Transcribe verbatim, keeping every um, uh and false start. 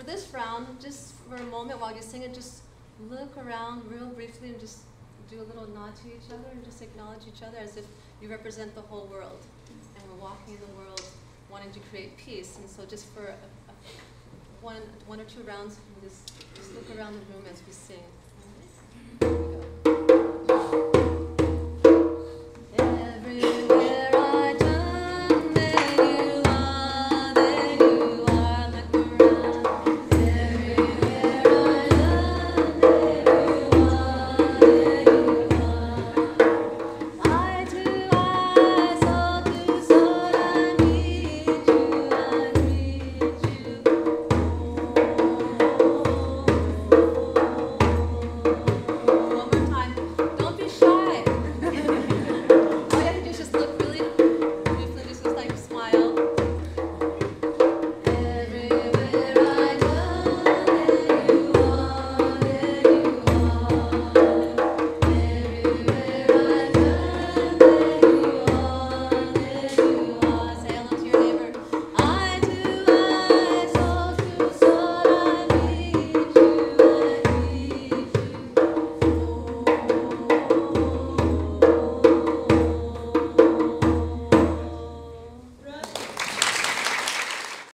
for this round, just for a moment while you sing it, just look around real briefly and just do a little nod to each other and just acknowledge each other as if you represent the whole world. And we're walking in the world wanting to create peace. And so just for a, a, one, one or two rounds, just, just look around the room as we sing.